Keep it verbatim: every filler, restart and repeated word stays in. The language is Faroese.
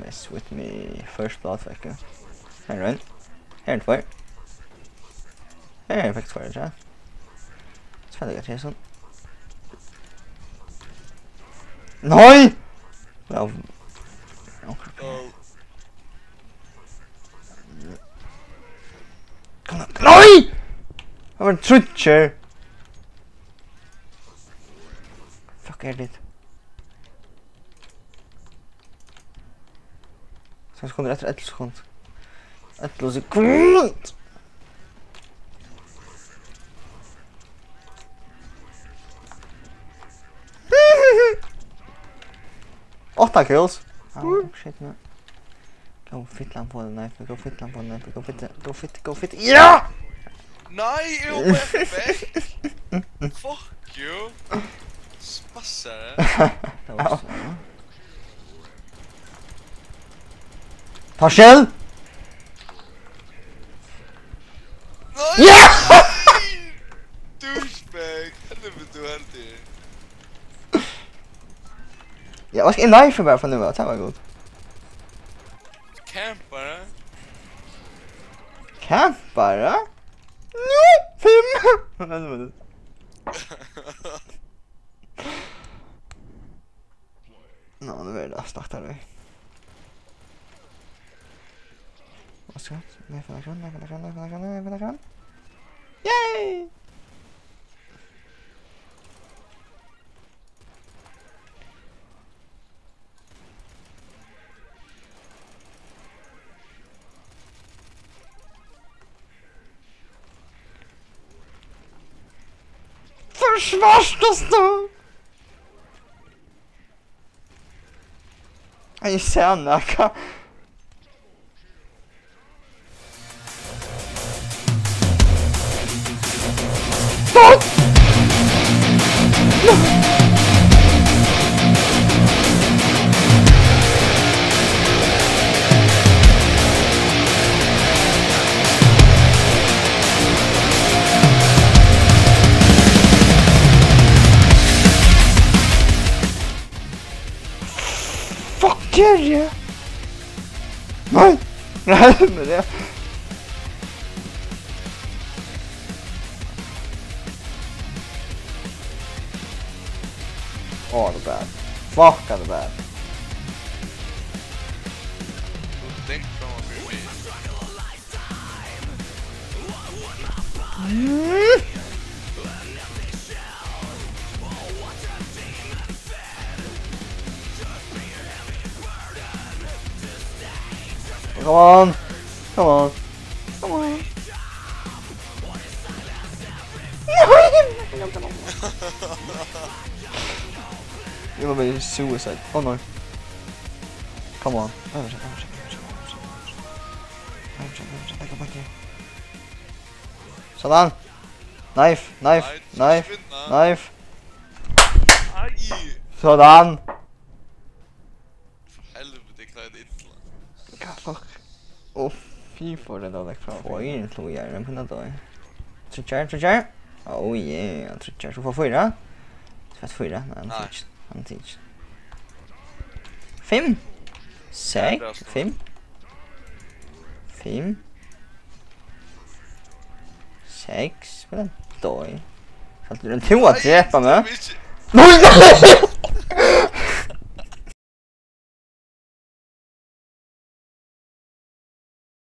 Yes, with me first blood fikk jeg. Her er en. Her er en tvær. Her er en fikk tvær, ikke? Så fikk jeg til sånn. Nei! Ja. Nei! Det var en trutcher! Fuck er det? Så sekunder etter ett sekund. Ett sekund! Åtta kills! Oh shit man. Go fit lamp på den knife, go fit lamp på den knife, go fit, go fit, go fit. Ja! Nej, jag är perfekt! Fuck you! Spassare! Det var så. Partiell! Nej! Ja! Douchebag! Helvete du helt i. Ja, vad ska en knife bara för nu? Det var gott. Campare? Campare? Nej, fem! Nå, nu är det startar vi. Vad ska jag? Nej, för lakan, nej, för lakan, nej, för lakan, nej, för lakan. Yay! Försvarsstå! Jag ser näka. Stopp! Fuck yeah! Nej! Nej, men det... Oh, the bad. Fuck, the bad. Tänk framåt för mig. Mm. Come on! Come on! Come on! You're gonna be suicide. Oh no. Come on. Oh, shit, oh, shit, oh, shit, oh, shit, oh, shit. Oh, shit, oh, shit, I go back here. Sådan! Knife, knife, knife, knife! Aj! Sådan! Helvete, jag klarade inte. God, fuck. Åh, fy for det då, like fra. Oj, tror jag den på något då. Trycker, trycker. Oh yeah, trycker. Så får fyra. Fast fyra, nej, han teach. Han teach. Fem. Sex, fem. Fem. Sex, vad är det då? Så att du den tvåa träffar med. Nej!